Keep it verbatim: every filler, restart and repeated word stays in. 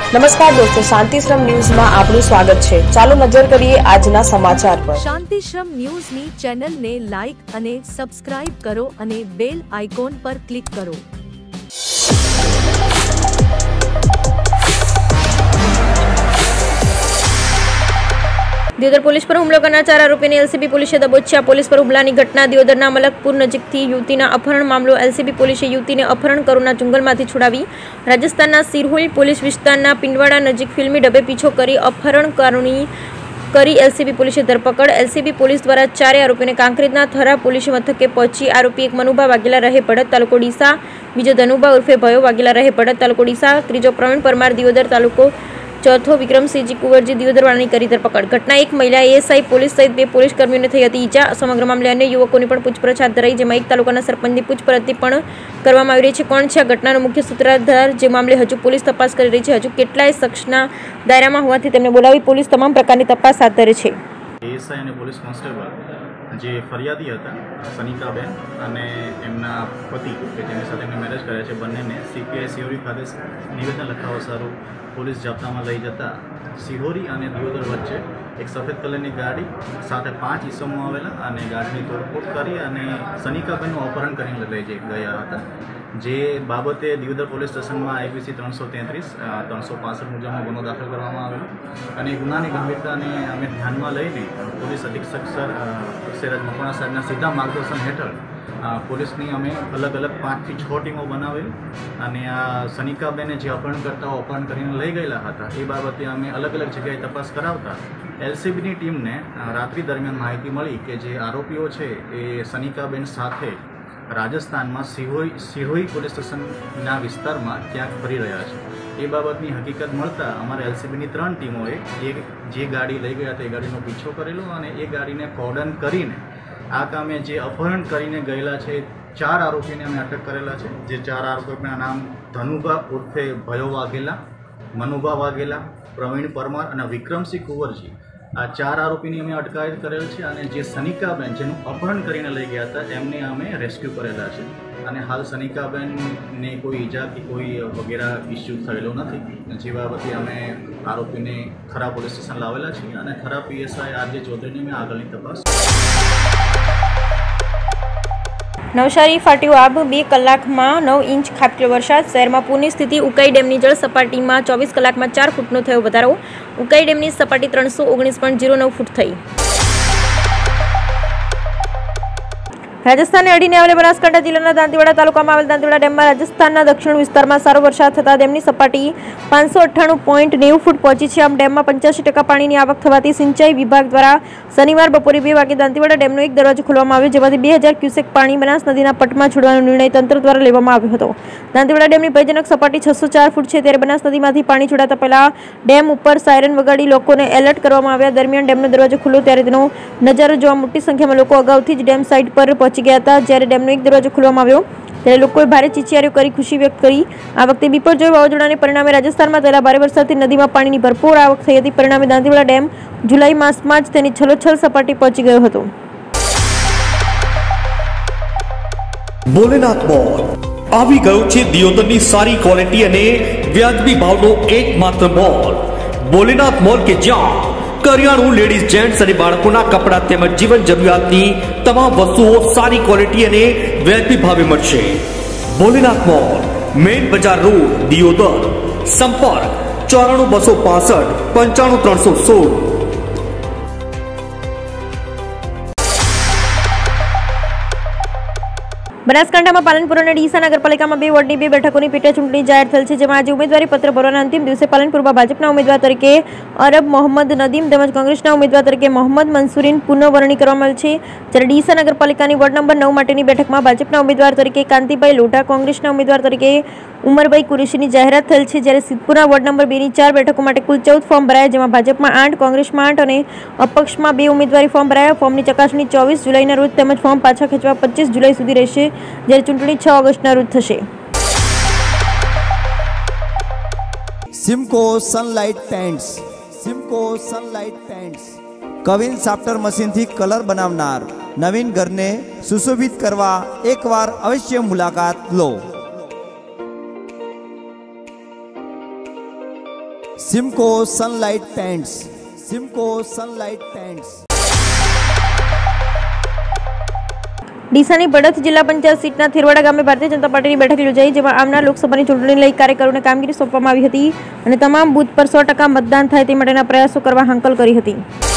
नमस्कार दोस्तों, शांतिश्रम न्यूज में आपનું સ્વાગત છે। ચાલો નજર કરીએ આજના સમાચાર પર। શાંતિશ્રમ ન્યૂઝ ની ચેનલ ને લાઈક અને સબસ્ક્રાઇબ કરો અને બેલ આઇકોન પર ક્લિક કરો। दियोदर पुलिस पर हुमलो करना चार आरोपी ने एलसीबी पुलिसे दबोच्या। पुलिस पर हुमलानी घटना दियोदरना मलकपुर नजीकथी युवतीना अपहरण मामलो। एलसीबी पुलिसे युवतीने अपहरण करूना जंगलमांथी छुड़ावी। राजस्थानना सिरहुल पुलिस विस्तारना पिंडवाड़ा नजीक फिल्मी डबे पीछो करी अपहरणकारोनी करी एलसीबी पुलिसे धरपकड़। एलसीबी पुलिस द्वारा चारे आरोपीने कांकरेजना थरा पुलिस मथके पहोंची। आरोपी एक मनुभा वाघेला रहे पड़त तालुको डीसा, बीजो धनुभा उर्फे भयो वाघेला रहे पड़त तालुको डीसा, त्रीजो प्रवीण परमार दियोदर तालुको, चौथो विक्रमसिंहजी कुंवरजी दियोदरवाळानी करी धरपकड़। घटना एक महिला एएसआई पुलिस सहित बे पुलिस कर्मीओने थई हती ईजा। समग्र मामले अन्य युवकोनी पण पूछपरछ हाथ धराई, जेमां एक तालुकाना सरपंचनी पूछपरछ पण करवामां આવી રહી છે। કોણ છે આ ઘટનાનો મુખ્ય સૂત્રધાર, જે મામલે હજુ પોલીસ તપાસ કરી રહી છે। હજુ કેટલાય શખ્સના દાયરામાં હોવાથી તેમને બોલાવી પોલીસ તમામ પ્રકારની તપાસ હાથ ધરે છે। એએસઆઈ અને પોલીસ કોન્સ્ટેબલ જે ફરિયાદી હતા સનિકાબેન અને એમના પતિ કે જેની સાથે એમને મેરેજ કર્યા છે, બંનેને સીપીઆઈ સિહોરી ખાતે નિવેદન લખાવવા સારું પોલીસ જાપ્તામાં લઈ જતા સિહોરી અને દિયોદર વચ્ચે એક સફેદ કલરની ગાડી સાથે પાંચ ઈસમો આવેલા અને ગાડીની તોડફોડ કરી અને સનિકાબેનનું અપહરણ કરીને લઈ જઈ ગયા હતા। જે બાબતે દિયોદર પોલીસ સ્ટેશનમાં આઈપીસી ત્રણસો તેત્રીસ ત્રણસો પાસઠ મુજબનો ગુનો દાખલ કરવામાં આવેલો અને ગુનાની ગંભીરતાને અમે ધ્યાનમાં લઈને પોલીસ અધિક્ષક સર અક્ષયરાજ મકવાણા સાહેબના સીધા માર્ગદર્શન હેઠળ પોલીસની અમે અલગ અલગ પાંચથી છ ટીમો બનાવેલી અને આ સનિકાબેને જે અપહરણકર્તાઓ અપહરણ કરીને લઈ ગયેલા હતા એ બાબતે અમે અલગ અલગ જગ્યાએ તપાસ કરાવતા એલસીબીની ટીમને રાત્રિ દરમિયાન માહિતી મળી કે જે આરોપીઓ છે એ સનિકાબેન સાથે રાજસ્થાનમાં સિહોઈ સિહોઈ પોલીસ સ્ટેશનના વિસ્તારમાં ક્યાંક ફરી રહ્યા છે। એ બાબતની હકીકત મળતા અમારા એલસીબીની ત્રણ ટીમોએ જે જે ગાડી લઈ ગયા હતા એ ગાડીનો પીછો કરેલો અને એ ગાડીને કોર્ડન કરીને આ કામે જે અપહરણ કરીને ગયેલા છે ચાર આરોપીને અમે અટક કરેલા છે। જે ચાર આરોપીના નામ ધનુભા ઉર્ફે ભયો વાઘેલા, મનુભા વાઘેલા, પ્રવીણ પરમાર અને વિક્રમસિંહ કુંવરજી, આ ચાર આરોપીની અમે અટકાયત કરેલ છે અને જે સનિકાબેન જેનું અપહરણ કરીને લઈ ગયા હતા એમને અમે રેસ્ક્યુ કરેલા છે અને હાલ સનિકાબેનને કોઈ ઈજા કે કોઈ વગેરે ઇસ્યુ થયેલો નથી। જે બાબતે અમે આરોપીને ખરા પોલીસ સ્ટેશન લાવેલા છીએ અને ખરા પીએસઆઈ આરજે ચૌધરીની અમે આગળની તપાસ। નવસારી ફાટ્યું આબ બે કલાકમાં નવ ઇંચ ખાબકેલો વરસાદ। શહેરમાં પૂરની સ્થિતિ। ઉકાઈ ડેમની જળ સપાટીમાં ચોવીસ કલાકમાં ચાર ફૂટનો થયો વધારો। ઉકાઈ ડેમની સપાટી ત્રણસો ઓગણીસ પોઈન્ટ ઝીરો નવ ફૂટ થઈ। રાજસ્થાનને અડીને આવેલા બનાસકાંઠા જિલ્લાના દાંતીવાડા તાલુકામાં આવેલ દાંતીવાડા ડેમમાં રાજસ્થાનના દક્ષિણ વિસ્તારમાં સારો વરસાદ થતાં ડેમની સપાટી પાંચસો અઠ્ઠાણું પોઈન્ટ નેવું ફૂટ પહોંચી છે। આમ ડેમમાં પંચ્યાસી ટકા પાણીની આવક થવાથી સિંચાઈ વિભાગ દ્વારા શનિવાર બપોરે બે વાગે દાંતીવાડા ડેમનો એક દરવાજો ખોલવામાં આવ્યો, જેમાંથી બે હજાર ક્યુસેક પાણી બનાસ નદીના પટમાં છોડવાનો નિર્ણય તંત્ર દ્વારા લેવામાં આવ્યો હતો। દાંતીવાડા ડેમની ભયજનક સપાટી છસો ચાર ફૂટ છે, ત્યારે બનાસ નદીમાંથી પાણી છોડાતા પહેલા ડેમ ઉપર સાયરન વગાડી લોકોને એલર્ટ કરવામાં આવ્યા। દરમિયાન ડેમનો દરવાજો ખુલ્લો ત્યારે તેનો નજારો જોવા મોટી સંખ્યામાં લોકો અગાઉથી જ ડેમ સાઇટ પર પહોંચી ગયા હતા। જ્યારે ડેમનો એક દરવાજો ખોલવામાં આવ્યો ત્યારે લોકોએ ભારે ચીચિયારીઓ કરી ખુશી વ્યક્ત કરી। આ વખતે બિપરજોય વાવાઝોડાને પરિણામે રાજસ્થાનમાં થયેલા ભારે વરસાદથી નદીમાં પાણીની ભરપૂર આવક થઈ હતી। પરિણામે દાંતીવાડા ડેમ જુલાઈ માસમાં જ તેની છલોછલ સપાટી પહોંચી ગયો હતો। ભોલેનાથ મોલ આવી ગયો છે દિયોદરની સારી ક્વોલિટી અને વ્યાજબી ભાવનો એકમાત્ર મોલ ભોલેનાથ મોલ કે જ્યાં કરિયાણું, લેડીઝ, જેન્ટ્સ અને બાળકોના કપડાં તેમજ જીવન જરૂરિયાતની તમામ વસ્તુઓ સારી ક્વોલિટી અને વ્યાજબી ભાવે મળશે। Bholenath mall, main Bazaar road, Deodar. સંપર્ક ચોરાણું બસો પાસઠ પંચાણું ત્રણસો સોળ। બનાસકાંઠામાં પાલનપુર અને ડીસા નગરપાલિકામાં બે વોર્ડની બે બેઠકોની પેટા ચૂંટણી જાહેર થયેલ છે, જેમાં આજે ઉમેદવારી પત્ર ભરવાના અંતિમ દિવસે પાલનપુરમાં ભાજપના ઉમેદવાર તરીકે અરબ મોહમ્મદ નદીમ તેમજ કોંગ્રેસના ઉમેદવાર તરીકે મોહમ્મદ મંસૂરીન પુનઃવરણી કરવામાં આવેલ છે। જ્યારે ડીસા નગરપાલિકાની વોર્ડ નંબર નવ માટેની બેઠકમાં ભાજપના ઉમેદવાર તરીકે કાંતિભાઈ લોઢા, કોંગ્રેસના ઉમેદવાર તરીકે ઉમરભાઈ કુરેશીની જાહેરાત થયેલ છે। જ્યારે સિદ્ધપુરના વોર્ડ નંબર બે ની ચાર બેઠકો માટે કુલ ચૌદ ફોર્મ ભરાયા, જેમાં ભાજપમાં આઠ, કોંગ્રેસમાં આઠ અને અપક્ષમાં બે ઉમેદવારી ફોર્મ ભરાયા। ફોર્મની ચકાસણી ચોવીસ જુલાઈના રોજ તેમજ ફોર્મ પાછા ખેંચવા પચીસ જુલાઈ સુધી રહેશે, જ્યારે ચૂંટણી છ ઓગસ્ટના રોજ થશે। Simco sunlight paints Simco sunlight paints કવિન સાફ્ટર મશીનથી કલર બનાવનાર નવીન ઘરને સુશોભિત કરવા એકવાર અવશ્ય મુલાકાત લો। Simco sunlight paints, Simco sunlight paints. ડીસાની બડોદ જિલ્લા પંચાયત સીટના થેરવાડા ગામે ભારતીય જનતા પાર્ટીની બેઠક યોજાઈ, જેમાં આવનાર લોકસભાની ચૂંટણીને લઈ કાર્યકરોને કામગીરી સોંપવામાં આવી હતી અને તમામ બૂથ પર સો ટકા મતદાન થાય તે માટેના પ્રયાસો કરવા હાંકલ કરી હતી।